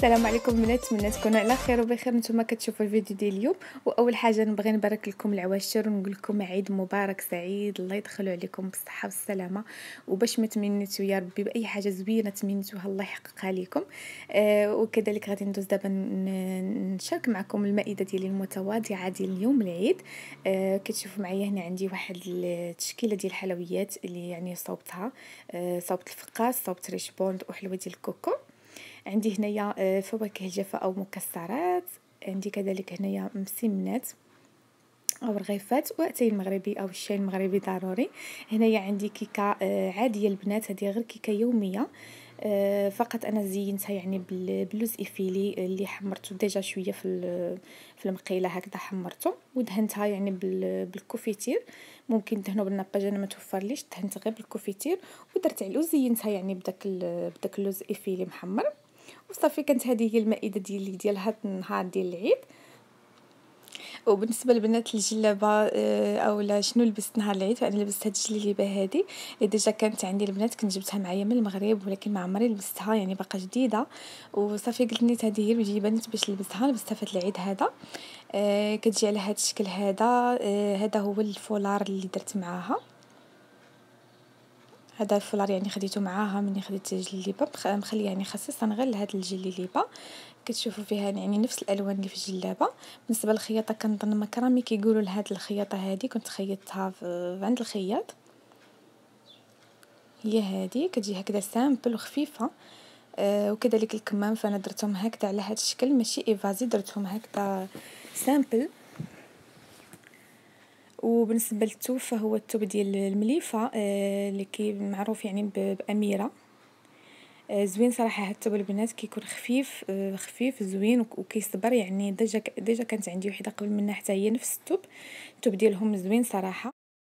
السلام عليكم البنات، نتمنى تكونوا على خير وبخير. نتوما كتشوفوا الفيديو ديال اليوم، واول حاجه نبغي نبارك لكم العواشر ونقول لكم عيد مبارك سعيد، الله يدخلوا عليكم بالصحه والسلامه، وباش ما تمنيتوا يا ربي باي حاجه زوينه تمنيتوها الله يحققها لكم. وكذلك غادي ندوز دابا نشارك معكم المائده ديالي المتواضعه ديال اليوم العيد. كتشوفوا معايا هنا عندي واحد التشكيله ديال الحلويات اللي يعني صوبتها، صوبت الفقاس، صوبت ريشبوند وحلوه ديال الكوكو. عندي هنايا فواكه جافة او مكسرات، عندي كذلك هنايا مسمنات او رغيفات واتاي المغربي او الشاي المغربي ضروري. هنايا عندي كيكه عاديه البنات، هذه غير كيكه يوميه، فقط انا زينتها يعني باللوز افيلي اللي حمرته ديجا شويه في المقيله، هكذا حمرته ودهنتها يعني بالكوفيتير. ممكن دهنوا بالناباج، انا ما توفرليش، دهنت غير بالكوفيتير ودرت عليه وزينتها يعني بداك اللوز افيلي محمر. وصافي كانت هذه هي المائده ديالي ديال هذا النهار ديال العيد. وبالنسبه للبنات الجلابه اولا شنو لبست نهار العيد، فانا لبست هاد الجليبه هذه اللي ديجا كانت عندي البنات، كنت جبتها معايا من المغرب ولكن ما عمري لبستها، يعني باقا جديده. وصافي قلت نيت هذه هي الوجيبه نيت باش لبستها في العيد هذا. كتجي على هذا الشكل هذا. هذا هو الفولار اللي درت معاها، هذا الفولار يعني خديته معاها مني خديت الجليبه، مخليه يعني خصيصا غير لهاد الجليبه. كتشوفوا فيها يعني نفس الالوان اللي في الجلابه. بالنسبه للخياطه كنظن مكرامي كيقولوا لهاد الخياطه هذه، كنت خيطتها عند الخياط. هي هذه كتجي هكذا سامبل وخفيفه. وكذلك الكمام فانا درتهم هكذا على هذا الشكل، ماشي ايفازي، درتهم هكذا سامبل. وبالنسبه للثوب فهو الثوب ديال المليفه، اللي كي معروف يعني باميره. زوين صراحه هاد الثوب البنات، كيكون خفيف، خفيف زوين وكيصبر، يعني ديجا كانت عندي وحده قبل منها حتى هي نفس الثوب ديالهم زوين صراحه.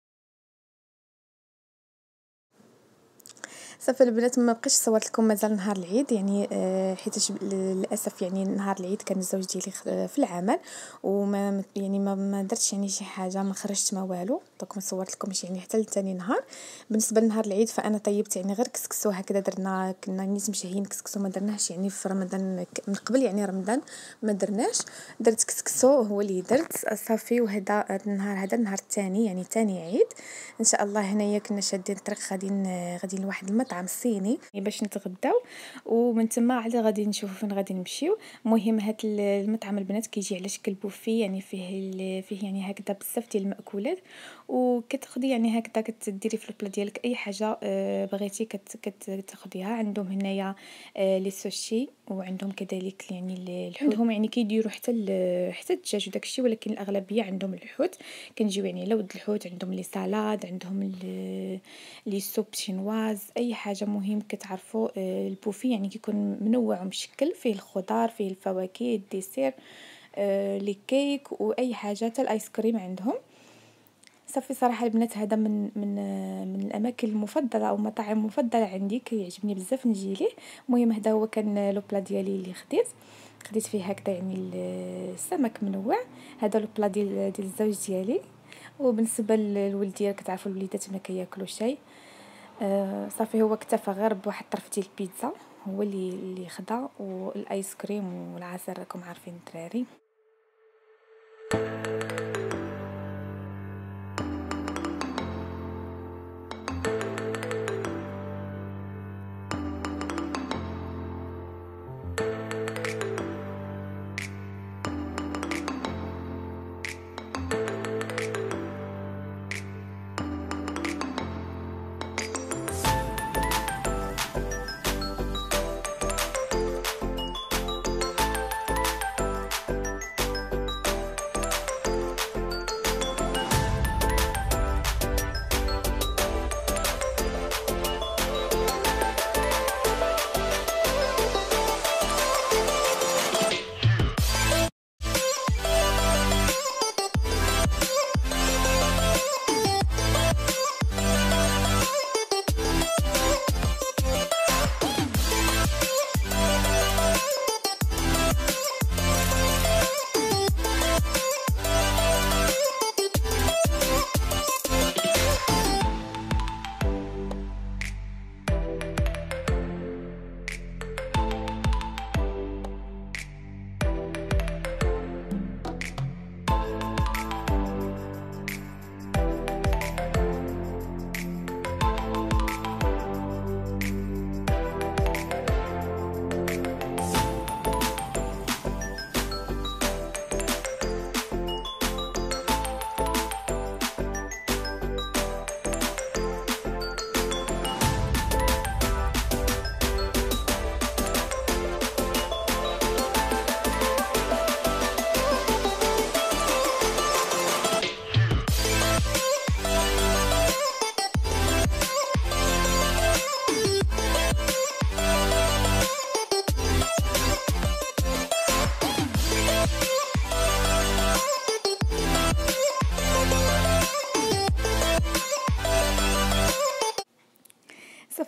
صافي البنات، ما بقيتش صورت لكم مازال نهار العيد، يعني حيت للاسف يعني نهار العيد كان الزوج ديالي في العمل، وما يعني ما درتش يعني شي حاجه، ما خرجت ما والو، دونك ما صورت لكمش يعني حتى لثاني نهار. بالنسبه لنهار العيد فانا طيبت يعني غير كسكسو هكذا، كنا نيت مشهيين كسكسو، ما درناهش يعني في رمضان من قبل، يعني رمضان ما درناش، درت كسكسو هو اللي درت صافي. وهذا النهار هذا النهار الثاني يعني ثاني عيد ان شاء الله. هنايا كنا شادين الطريق غادي لواحد المطعم صيني باش نتغداو، ومن تما عاد غادي نشوفوا فين غادي نمشيو. المهم هاد المطعم البنات كيجي على شكل بوفي، يعني فيه يعني هكذا بزاف ديال المأكولات، وكتاخدي يعني هكذا كتديري في البلا ديالك اي حاجه بغيتي كتاخديها. عندهم هنايا لي سوشي، وعندهم كذلك يعني عندهم يعني كيديروا حتى الدجاج وداكشي، ولكن الاغلبيه عندهم الحوت. كنجيو يعني على ود الحوت، عندهم لي سالاد، عندهم لي سوب شينواز، اي حاجه. مهم كتعرفوا البوفي يعني كيكون منوع ومشكل، فيه الخضار، فيه الفواكه، الديسير، لي كيك واي حاجه، حتى الايس كريم عندهم. صافي صراحه البنات هذا من الاماكن المفضله او المطاعم المفضله عندي، كيعجبني بزاف نجي ليه. المهم هذا هو كان لو بلا ديالي اللي خديت فيه هكذا يعني السمك منوع. هذا لو بلا ديال الزوج ديالي. وبالنسبه للولديه كتعرفوا الوليدات ما كياكلوا شيء، صافي هو اكتفى غير بواحد طرف ديال البيتزا هو اللي خدا، والايس كريم والعسل، راكم عارفين الدراري.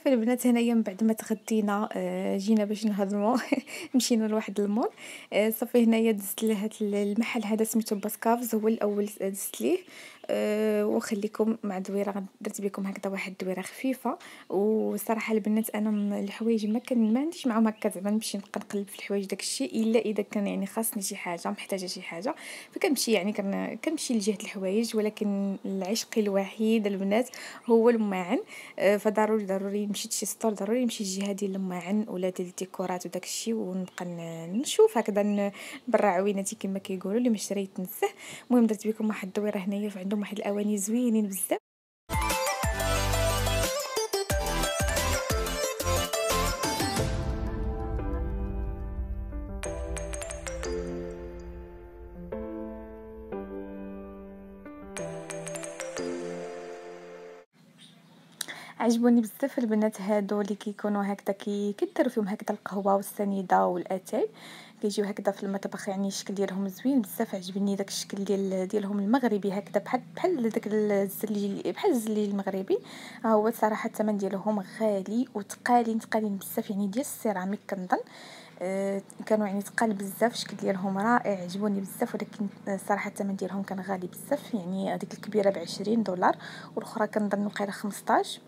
صافي البنات هنايا من بعد ما تغدينا جينا باش نهضموا مشينا لواحد المول. صافي هنايا دزت لهاد المحل هذا سميتو باسكافز، هو الاول دزت ليه. وخليكم مع دويره درت بكم هكذا واحد الدويره خفيفه. وصراحه البنات انا الحوايج ما عنديش معاهم هكا زعما نمشي نبقى نقلب في الحوايج داكشي الا اذا كان يعني خاصني شي حاجه محتاجه شي حاجه، فكنمشي يعني كنمشي لجهه الحوايج. ولكن العشق الوحيد البنات هو الماعن. فضروري مشيت شي ستور ضروري نمشي الجهه ديال الماعن ولا ديال الديكورات وداكشي، ونبقى نشوف هكذا برا عويناتي كما كيقولوا اللي ما شرا يتنسه. المهم درت بكم واحد الدويره هنايا عندهم واحد الاواني زوينين بزاف. عجبوني بزاف البنات هادو اللي كيكونوا هكذا كيديروا فيهم هكذا القهوه والسنيده والاتاي، كيجيو هكذا في المطبخ. يعني الشكل ديالهم زوين بزاف، عجبني داك الشكل ديالهم المغربي هكذا بحال داك الزلي، بحال الزلي المغربي. هو صراحه الثمن ديالهم غالي وتقالين بزاف، يعني ديال السيراميك كنظن. كانوا يعني تقال بزاف، الشكل ديالهم رائع عجبوني بزاف. ولكن صراحه الثمن ديالهم كان غالي بزاف، يعني هذيك الكبيره ب20 دولار والاخرى كنظن وقيله 15.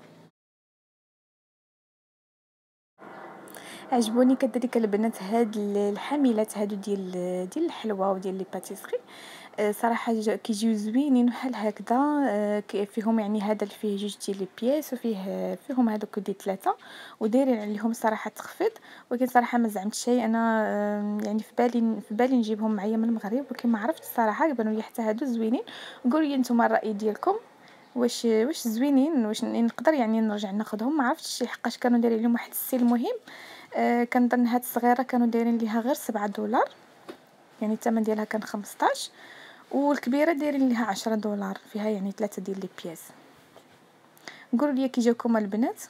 عجبوني كذلك البنات هاد الحاملات هادو ديال الحلوى وديال لي باتيسري. صراحه كيجيو زوينين بحال هكذا. فيهم يعني هذا اللي فيه جوج ديال لي بياس، فيهم هذوك دي 3 ودايرين عليهم صراحه تخفيض. ولكن صراحه ما زعمت شيء انا. يعني في بالي نجيبهم معايا من المغرب، ولكن ما عرفتش الصراحه. بانوا لي حتى هادو زوينين. قولوا لي نتوما الراي ديالكم، واش زوينين، واش نقدر يعني نرجع ناخذهم. ما عرفتش حقاش كانوا دايرين لهم واحد السيل مهم. كنظن هاد الصغيره كانوا دايرين ليها غير 7 دولار، يعني الثمن ديالها كان 15. والكبيره دايرين ليها 10 دولار، فيها يعني 3 ديال لي بياس. قولوا لي كي جاكم البنات،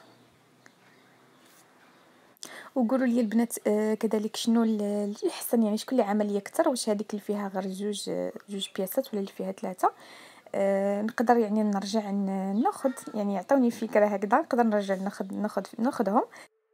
وقولوا لي البنات كذلك شنو اللي احسن، يعني شكون اللي عمليه اكثر، واش هذيك اللي فيها غير جوج بياسات ولا اللي فيها 3. نقدر يعني نرجع ناخذ، يعني يعطوني فكره هكذا نقدر نرجع ناخذهم.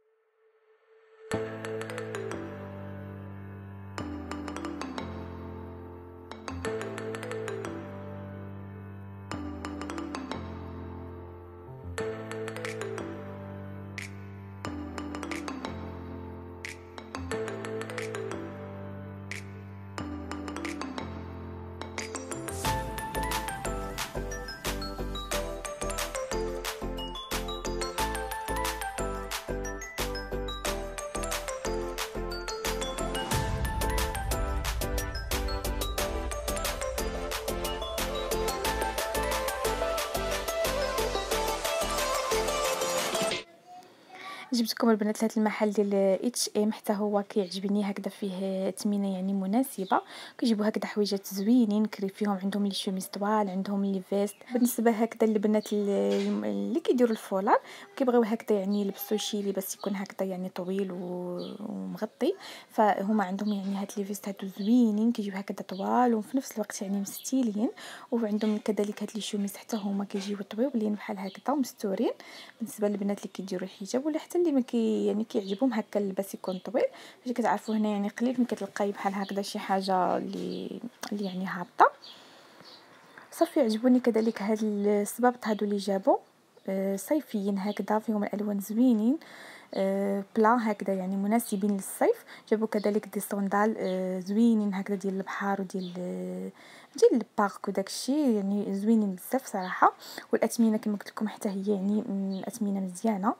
جبتكم البنات لهاد المحل ديال اتش ام، حتى هو كيعجبني هكذا، فيه ثمنه يعني مناسبه. كيجيبوا هكذا حويجات زوينين كري فيهم، عندهم لي شوميز طوال، عندهم لي فيست. بالنسبه هكذا البنات اللي كيديروا الفولار كيبغيو هكذا يعني يلبسوا شي لباس يكون هكذا يعني طويل ومغطي، فهما عندهم يعني هاد لي فيست هادو زوينين كيجيو هكذا طوال وفي نفس الوقت يعني مستيلين. وعندهم كذلك هاد لي شوميز حتى هما كيجيو طويولين بحال هكذا ومستورين، بالنسبه للبنات اللي كيديروا الحجاب ولا حتى اللي ما يعني كيعجبهم هكا اللباس يكون طويل. فاش كتعرفوا هنا يعني قليل ما كتلقاي بحال هكذا شي حاجه اللي يعني هابطه. صافي عجبوني كذلك هاد السبابط هادو اللي جابوا صيفيين هكذا، فيهم الالوان زوينين. بلا هكذا يعني مناسبين للصيف. جابوا كذلك دي صوندال زوينين هكذا ديال البحر وديال البارك وداكشي، يعني زوينين بزاف صراحه. والاثمنه كما قلت لكم حتى هي يعني اثمنه مزيانه.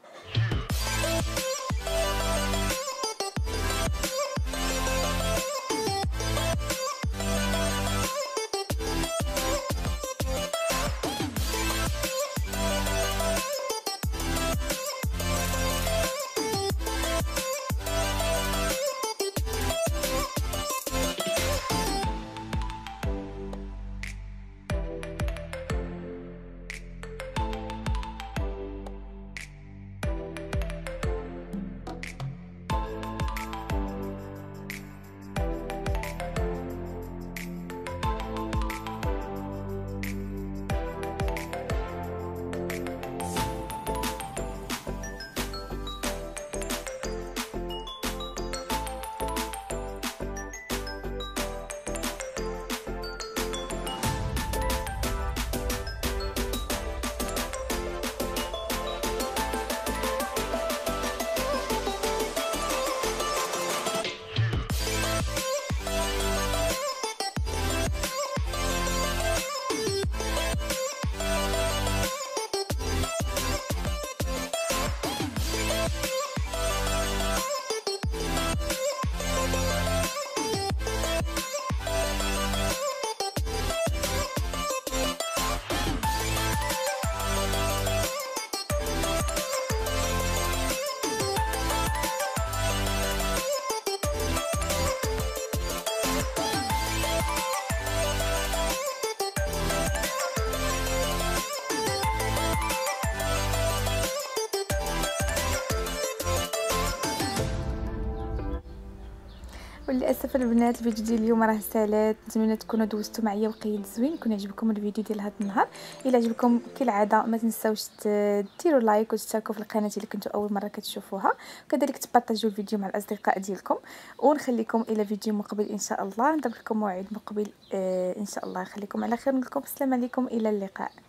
وللاسف البنات الفيديو ديال اليوم راه سالات. نتمنى تكونوا دوزتوا معايا وقيت زوين، يكون عجبكم الفيديو ديال هذا النهار. الا عجبكم كالعاده ما تنساوش ديروا لايك وتشتركوا في القناه الا كنتوا اول مره كتشوفوها، وكذلك تبارطاجيو الفيديو مع الاصدقاء ديالكم. ونخليكم الى فيديو مقبل ان شاء الله، نضرب لكم موعد مقبل ان شاء الله. خليكم على خير، نقول لكم السلام عليكم، الى اللقاء.